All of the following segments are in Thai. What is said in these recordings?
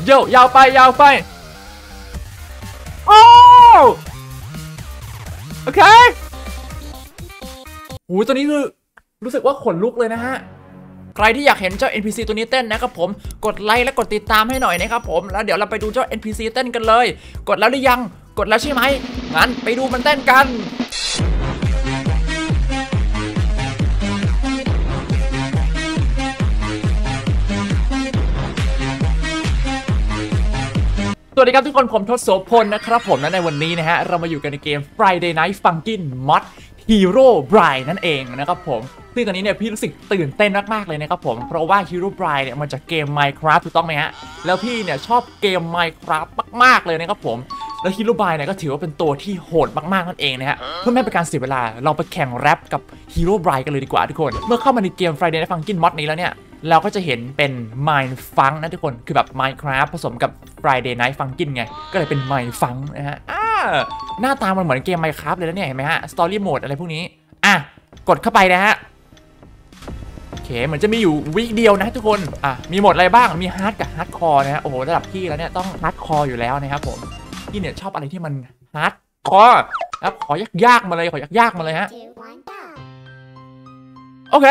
โยยาวไปยาวไปโอ้โอเคโอ้ยตัวนี้คือรู้สึกว่าขนลุกเลยนะฮะใครที่อยากเห็นเจ้า NPC ตัวนี้เต้นนะครับผมกดไลค์และกดติดตามให้หน่อยนะครับผมแล้วเดี๋ยวเราไปดูเจ้า NPC เต้นกันเลยกดแล้วหรือยังกดแล้วใช่ไหมงั้นไปดูมันเต้นกันสวัสดีครับทุกคนผมทศโสพลนะครับผมและในวันนี้นะฮะเรามาอยู่กันในเกม Friday Night Funkin' Mod Hero Bride นั่นเองนะครับผมซึ่งตอนนี้เนี่ยพี่รู้สึกตื่นเต้นมากๆเลยนะครับผมเพราะว่า Hero Bride เนี่ยมาจากเกม Minecraft ถูกต้องไหมฮะแล้วพี่เนี่ยชอบเกม Minecraft มากๆเลยนะครับผมแล้ว Hero Bride เนี่ยก็ถือว่าเป็นตัวที่โหดมากๆนั่นเองนะฮะเพื่อไม่เป็นการเสียเวลาเราไปแข่งแรปกับ Hero Bride กันเลยดีกว่าทุกคนเมื่อเข้ามาในเกม Friday Night Funkin' Mod นี้แล้วเนี่ยเราก็จะเห็นเป็น Mindfunk นะทุกคนคือแบบ Minecraft ผสมกับ Friday Night Funkin' ไงก็เลยเป็น Mindfunk นะฮะหน้าตามันเหมือนเกม Minecraft เลยนะเนี่ยเห็นไหมฮะ Story Mode อะไรพวกนี้กดเข้าไปนะฮะโอเคเหมือนจะมีอยู่วิเดียวนะทุกคนมีโหมดอะไรบ้างมีฮาร์ดกับฮาร์ดคอร์นะฮะโอ้โหระดับพี่แล้วเนี่ยต้องฮาร์ดคอร์อยู่แล้วนะครับผมพี่เนี่ยชอบอะไรที่มันฮาร์ดคอร์ครับขอยากๆมาเลยขอยากๆมาเลยฮะโอเค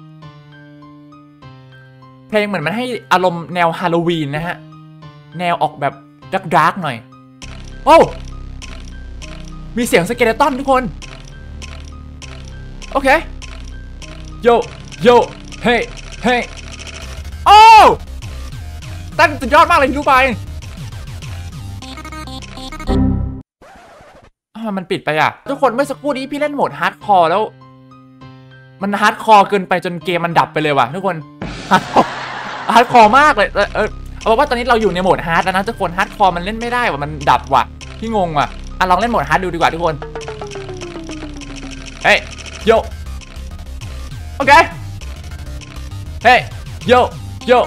เพลงเหมือนมันให้อารมณ์แนวฮาโลวีนนะฮะแนวออกแบบดาร์กหน่อยโอ้มีเสียงสเกเลตันทุกคนโอเคโยโยเฮ้เฮ้โอ้ตั้งสุดยอดมากเลยที่รู้ไปมันปิดไปทุกคนเมื่อสักครู่นี้พี่เล่นโหมดฮาร์ดคอร์แล้วมันฮาร์ดคอร์เกินไปจนเกมมันดับไปเลยว่ะทุกคนฮาร์ดคอร์มากเลยเอาว่าตอนนี้เราอยู่ในโหมดฮาร์ดแล้วนะทุกคนฮาร์ดคอร์มันเล่นไม่ได้ว่ะมันดับว่ะพี่งงว่ะลองเล่นโหมดฮาร์ดดูดีกว่าทุกคนเฮ้ยโยโอเคเฮ้ยโยโย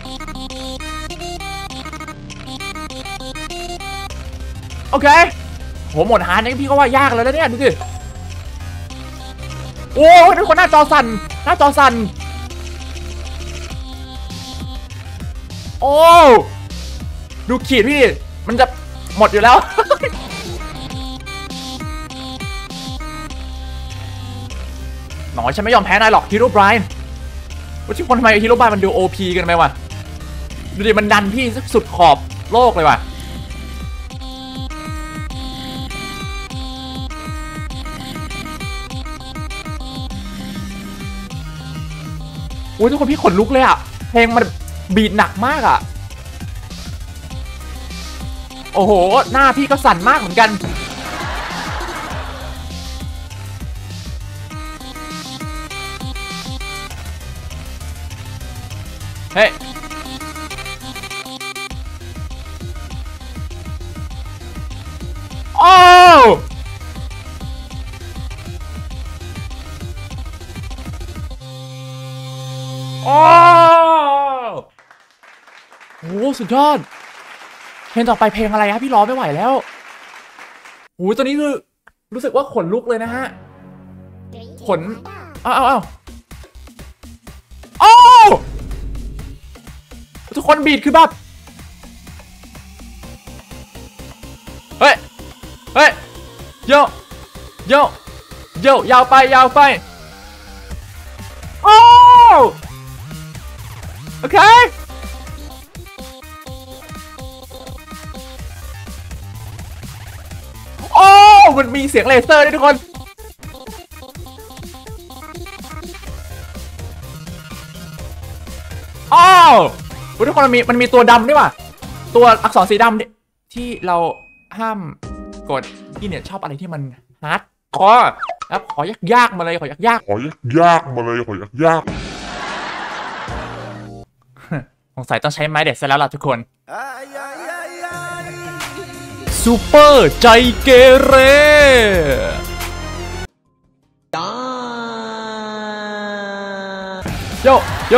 โอเคโหหมดฮาร์ดนี่พี่ก็ว่ายากเลยแล้วเนี่ยดูสิโอ้ทุกคนหน้าจอสั่นโอ้ดูขีดพี่มันจะหมดอยู่แล้วหน่อยฉันไม่ยอมแพ้นายหรอกฮีโร่ไบรน์ว่าที่คนทำไมฮีโร่ไบรน์มันดู OP กันไหมวะดูดิมันดันพี่สุดขอบโลกเลยว่ะโอ้ยทุกคนพี่ขนลุกเลยเพลงมันบีทหนักมากโอ้โหหน้าพี่ก็สั่นมากเหมือนกันเฮ้ยโอ้โอ้โหสุดยอดเพลงต่อไปเพลงอะไรพี่ร้องไม่ไหวแล้วโอ้ยตัวนี้คือรู้สึกว่าขนลุกเลยนะฮะขนเอาโอ้ทุกคนบีทคือแบบเฮ้ยโยยาวไปโอ้โอเคโอ้มันมีเสียงเลเซอร์ด้วยทุกคนอ้าวทุกคนมันมีตัวดำด้วยว่ะตัวอักษรสีดำที่เราห้ามกดที่เนี่ยชอบอะไรที่มันฮาร์ดคอร์แล้วขอยากมาเลยขอยากสงสัยต้องใช้ไม้เด็ดซะแล้วล่ะทุกคนซูเปอร์ใจเกเรโย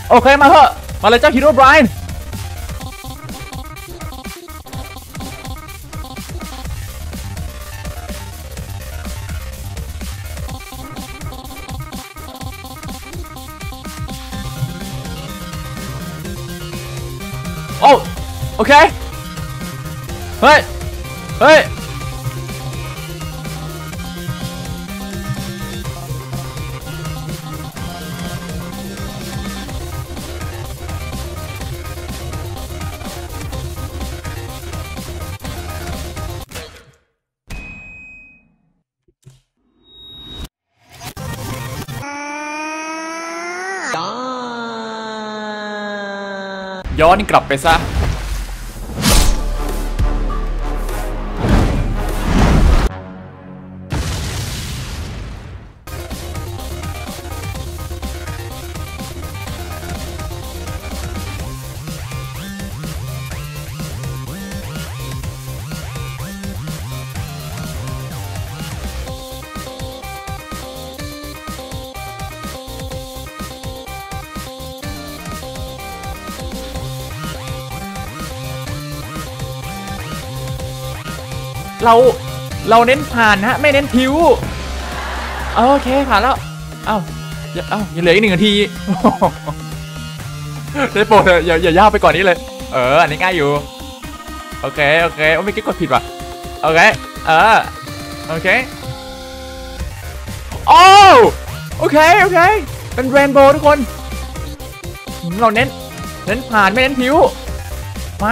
โอเคมาเถอะมาเลยเจ้าฮีโร่ไบรน์โอ้โอเคเฮ้ยเฮ้ยย้อนกลับไปซะเราเน้นผ่านฮะไม่เน้นพิวโอเคผ่านแล้วเอ้ายังเหลืออีก1 นาทีได้โปรดเถอะอย่ายากไปก่อนนี้เลยอันนี้ง่ายอยู่โอเคโอ้ไม่กิ๊กกดผิดว่ะโอเคโอเคโอเคเป็นเรนโบว์ทุกคนเราเน้นผ่านไม่เน้นพิวมา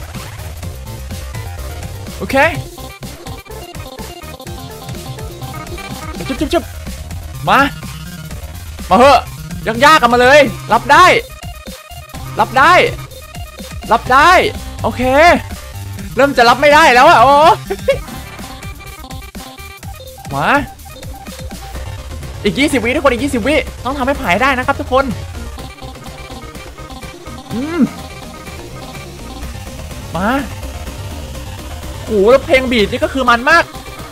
โอเคจุ๊บมาเหอะยากกันมาเลยรับได้โอเคเริ่มจะรับไม่ได้แล้วอะโอ้มาอีก20 วิทุกคนอีก20 วิต้องทำให้ผ่านได้นะครับทุกคนมาโอ้แล้วเพลงบีทนี่ก็คือมันมาก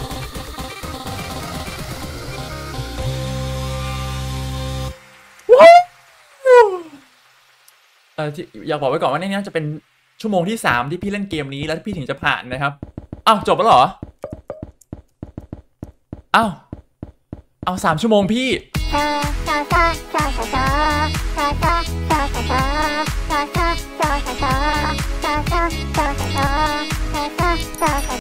อยากบอกไว้ก่อนว่านี่จะเป็นชั่วโมงที่3ที่พี่เล่นเกมนี้แล้วพี่ถึงจะผ่านนะครับจบแล้วเหรอเอา3 ชั่วโมงพี่